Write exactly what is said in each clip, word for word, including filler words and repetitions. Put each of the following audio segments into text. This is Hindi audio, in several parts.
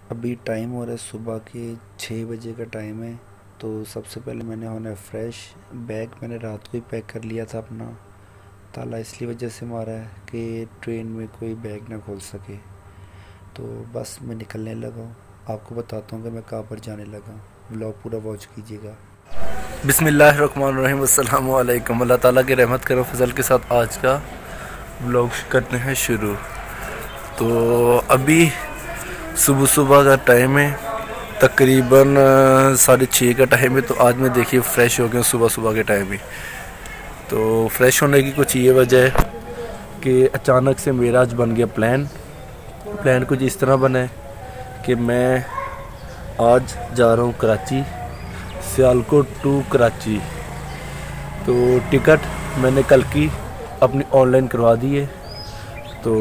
अभी टाइम हो रहा है सुबह के छः बजे का टाइम है। तो सबसे पहले मैंने होना है फ्रेश। बैग मैंने रात को ही पैक कर लिया था अपना। ताला इसलिए वजह से मारा है कि ट्रेन में कोई बैग ना खोल सके। तो बस मैं निकलने लगा हूँ। आपको बताता हूँ कि मैं कहाँ पर जाने लगा हूँ। व्लॉग पूरा वॉच कीजिएगा। बिस्मिल्लाहिर्रहमानिर्रहीम, अस्सलाम वालेकुम। अल्लाह ताला की रहमत करो फजल के साथ आज का व्लॉग करते हैं शुरू। तो अभी सुबह सुबह का टाइम है, तकरीबन साढ़े छः का टाइम है। तो आज मैं देखिए फ़्रेश हो गया सुबह सुबह के टाइम ही। तो फ्रेश होने की कुछ ये वजह है कि अचानक से मेरा आज बन गया प्लान। प्लान कुछ इस तरह बना है कि मैं आज जा रहा हूँ कराची, सियालकोट टू कराची। तो टिकट मैंने कल की अपनी ऑनलाइन करवा दी है। तो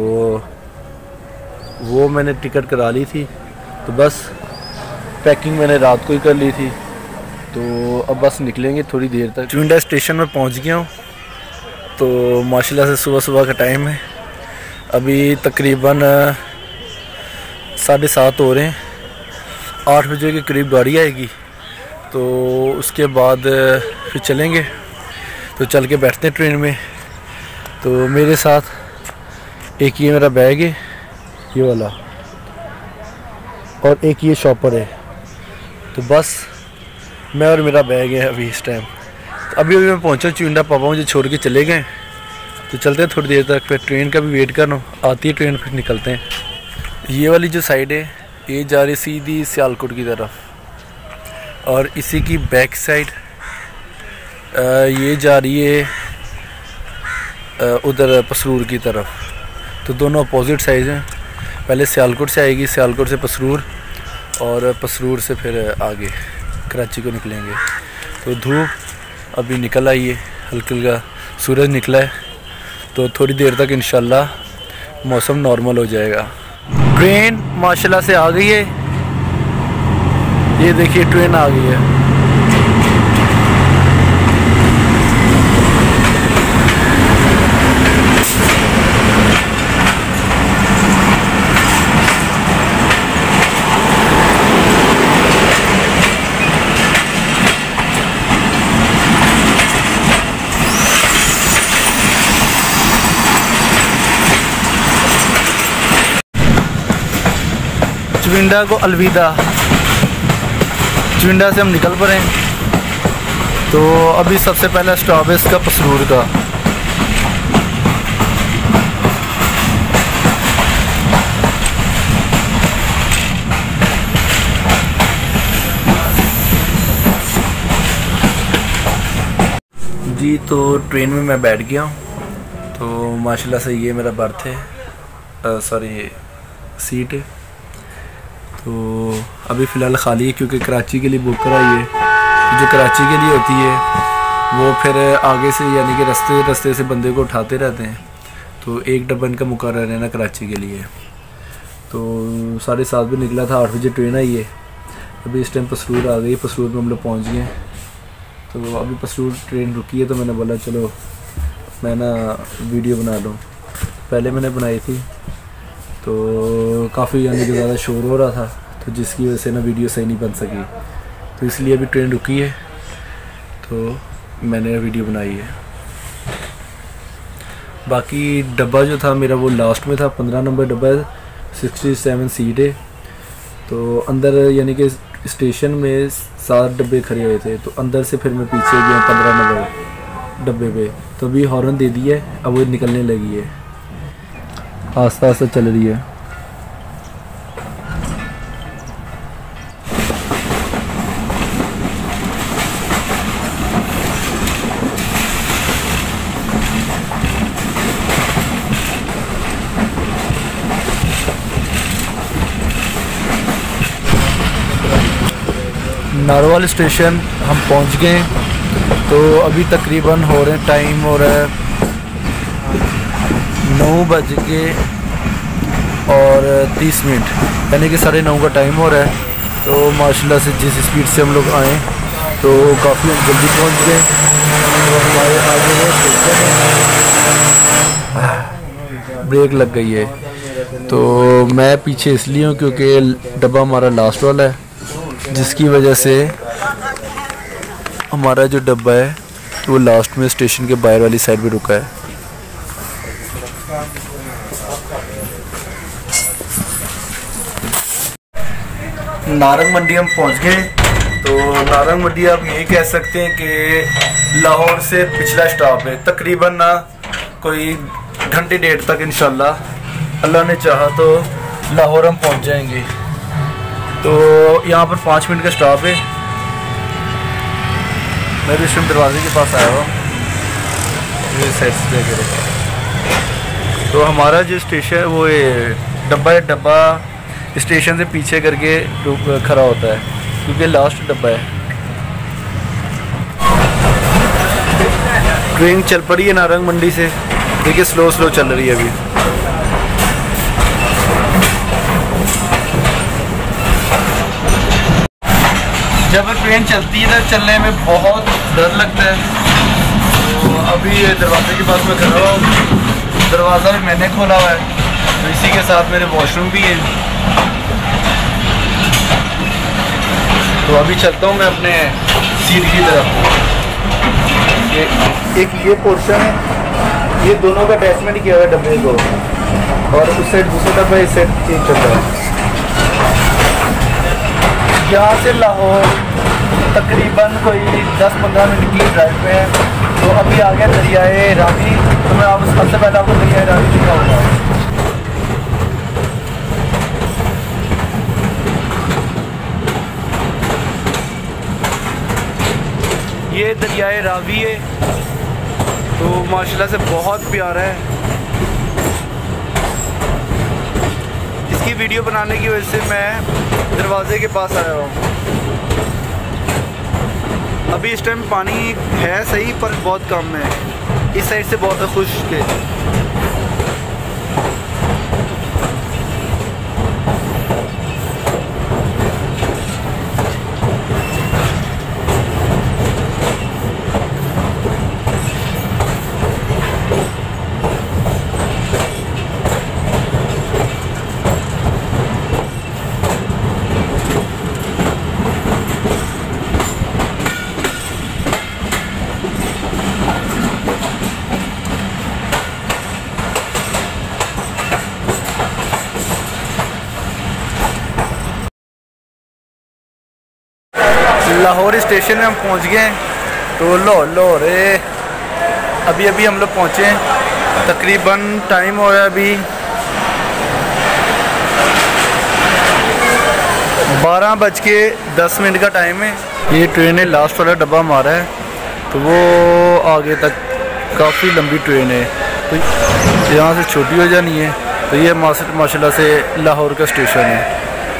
वो मैंने टिकट करा ली थी। तो बस पैकिंग मैंने रात को ही कर ली थी। तो अब बस निकलेंगे थोड़ी देर तक। चुंडा स्टेशन में पहुंच गया हूँ। तो माशाल्लाह से सुबह सुबह का टाइम है। अभी तकरीबन साढ़े सात हो रहे हैं। आठ बजे के करीब गाड़ी आएगी। तो उसके बाद फिर चलेंगे। तो चल के बैठते हैं ट्रेन में। तो मेरे साथ एक ये मेरा बैग है, ये वाला, और एक ये शॉपर है। तो बस मैं और मेरा बैग है अभी इस टाइम। तो अभी अभी मैं पहुंचा चुंडा, पापा मुझे छोड़ के चले गए। तो चलते हैं थोड़ी देर तक, फिर ट्रेन का भी वेट करना, आती है ट्रेन फिर निकलते हैं। ये वाली जो साइड है ये जा रही सीधी सियालकोट की तरफ, और इसी की बैक साइड ये जा रही है उधर पसरूर की तरफ। तो दोनों अपोजिट साइड हैं। पहले सियालकोट से आएगी, सियालकोट से पसरूर, और पसरूर से फिर आगे कराची को निकलेंगे। तो धूप अभी निकल आई है, हल्का हल्का सूरज निकला है। तो थोड़ी देर तक इंशाल्लाह मौसम नॉर्मल हो जाएगा। ट्रेन माशाल्लाह से आ गई है। ये देखिए ट्रेन आ गई है। चुंडा को अलविदा। चुंडा से हम निकल पड़े। तो अभी सबसे पहला स्टॉप है इसका पसरूर का। जी तो ट्रेन में मैं बैठ गया हूँ। तो माशाल्लाह से ये मेरा बर्थ है, सॉरी सीट है। तो अभी फ़िलहाल ख़ाली है क्योंकि कराची के लिए बुक कराई है। जो कराची के लिए होती है वो फिर आगे से यानी कि रास्ते रास्ते से बंदे को उठाते रहते हैं। तो एक डब्बा इनका मुकर्रर है ना कराची के लिए। तो साढ़े सात बजे निकला था, आठ बजे ट्रेन आई है। अभी इस टाइम पसरूर आ गई। पसरूर में हम लोग पहुँच गए। तो अभी पसरूर ट्रेन रुकी है। तो मैंने बोला चलो मैं ना वीडियो बना लूँ। पहले मैंने बनाई थी तो काफ़ी यानी कि ज़्यादा शोर हो रहा था, तो जिसकी वजह से ना वीडियो सही नहीं बन सकी। तो इसलिए अभी ट्रेन रुकी है तो मैंने वीडियो बनाई है। बाकी डब्बा जो था मेरा वो लास्ट में था, पंद्रह नंबर डब्बा है, सिक्सटी सेवन सीट है। तो अंदर यानी कि स्टेशन में सात डब्बे खड़े हुए थे। तो अंदर से फिर मैं पीछे गया पंद्रह नंबर डब्बे पे। तो अभी हॉर्न दे दिया है, अब वो निकलने लगी है, आस्ता आस्ता चल रही है। नारोवाल स्टेशन हम पहुंच गए। तो अभी तकरीबन हो रहे टाइम हो रहा है नौ बज के और तीस मिनट यानी कि साढ़े नौ का टाइम हो रहा है। तो माशाल्लाह से जिस स्पीड से हम लोग आए तो काफ़ी जल्दी पहुंच गए। तो हमारे आगे है ब्रेक लग गई है। तो मैं पीछे इसलिए हूँ क्योंकि डब्बा हमारा लास्ट वाला है, जिसकी वजह से हमारा जो डब्बा है वो लास्ट में स्टेशन के बाहर वाली साइड पे रुका है। नारंग मंडी हम पहुंच गए। तो नारंग मंडी आप यही कह सकते हैं कि लाहौर से पिछला स्टॉप है। तकरीबन ना कोई घंटे डेढ़ तक इंशाल्लाह अल्लाह ने चाहा तो लाहौर हम पहुंच जाएंगे। तो यहाँ पर पाँच मिनट का स्टॉप है। मैं भी स्टेशन दरवाजे के पास आया हुआ हूँ। तो हमारा जो स्टेशन है वो ये डब्बा है। डब्बा स्टेशन से पीछे करके खड़ा होता है क्योंकि लास्ट डब्बा है। ट्रेन चल पड़ी है नारंग मंडी से, देखिए स्लो स्लो चल रही है अभी। जब ट्रेन चलती है तो चलने में बहुत डर लगता है। तो अभी दरवाजे के पास मैं खड़ा हूँ, दरवाज़ा भी मैंने खोला हुआ है, तो इसी के साथ मेरे वॉशरूम भी है। तो अभी चलता हूँ मैं अपने सीट की तरफ। ये एक ये पोर्शन है, ये दोनों का अटैचमेंट किया हुआ है डब्बे को, और उस साइड दूसरा डब्बा इस साइड चेंज चल रहा है। यहाँ से लाहौर तकरीबन कोई दस पंद्रह मिनट की ड्राइव पे है। तो अभी आ गया दरियाए रावी। तो मैं आप सबसे पहले आपको दरियाए रावी दिखाऊंगा। ये दरियाए रावी है, तो माशाल्लाह से बहुत प्यारा है। इसकी वीडियो बनाने की वजह से मैं दरवाजे के पास आया हूँ। अभी इस टाइम पानी है सही पर बहुत कम है। इस साइड से बहुत खुश्क है। लाहौर स्टेशन में हम पहुंच गए हैं। तो लाहौर लाहौर अभी अभी हम लोग पहुंचे हैं। तकरीबन टाइम हो रहा है अभी बारह बज के दस मिनट का टाइम है। ये ट्रेन है, लास्ट वाला डब्बा हमारा है। तो वो आगे तक काफ़ी लंबी ट्रेन है, तो यहाँ से छोटी हो जानी है। तो ये माशाल्लाह से लाहौर का स्टेशन है।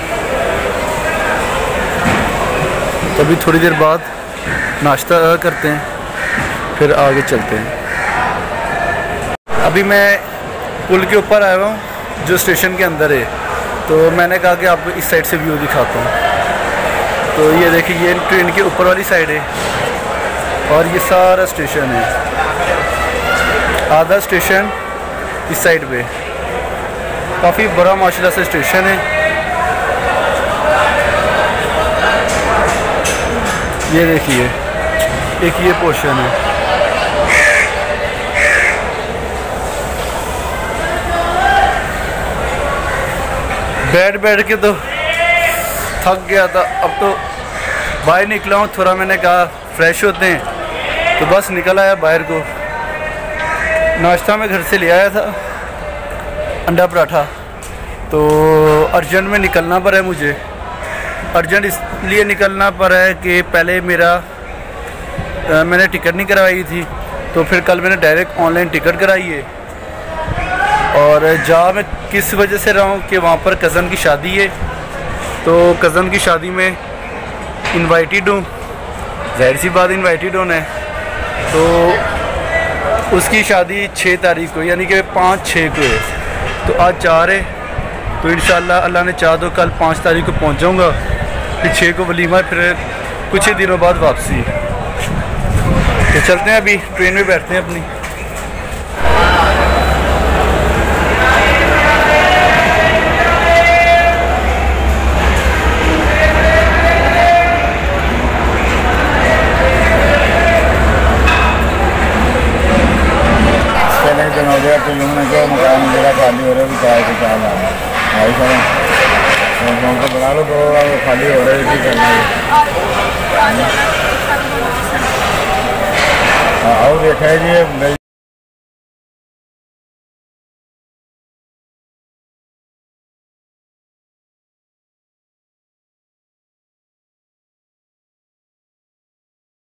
तो अभी थोड़ी देर बाद नाश्ता करते हैं, फिर आगे चलते हैं। अभी मैं पुल के ऊपर आया हूँ जो स्टेशन के अंदर है। तो मैंने कहा कि आपको इस साइड से व्यू दिखाता हूँ। तो ये देखिए, ये ट्रेन के ऊपर वाली साइड है और ये सारा स्टेशन है। आधा स्टेशन इस साइड पे, काफ़ी बड़ा माशाल्लाह से स्टेशन है। ये देखिए, एक ये पोर्शन है। बैठ बैठ के तो थक गया था। अब तो बाहर निकला हूँ, थोड़ा मैंने कहा फ्रेश होते हैं, तो बस निकल आया बाहर को। नाश्ता मैं घर से ले आया था, अंडा पराठा। तो अर्जेंट में निकलना पड़ा है मुझे। अर्जेंट इसलिए निकलना पड़ा है कि पहले मेरा आ, मैंने टिकट नहीं करवाई थी, तो फिर कल मैंने डायरेक्ट ऑनलाइन टिकट कराई है। और जा मैं किस वजह से रहा हूँ कि वहाँ पर कज़न की शादी है। तो कज़न की शादी में इनवाइटेड हूँ, ज़ाहिर सी बात इनवाइटेड होना है। तो उसकी शादी छः तारीख को, यानी कि पाँच छः को है। तो आज चार है, तो इंशाल्लाह अल्लाह ने चाहा तो कल पाँच तारीख को पहुँच जाऊँगा। फिर छः को वलीमा, फिर कुछ ही दिनों बाद वापसी। तो चलते हैं, अभी ट्रेन में बैठते हैं अपनी। हो गया तो उन्होंने क्या मकान मेरा खाली हो रहा है भी चाय से चाय ला भाई साहब फोन को बना लो तो खाली हो रहा है कि करना है। आओ देखा है जी।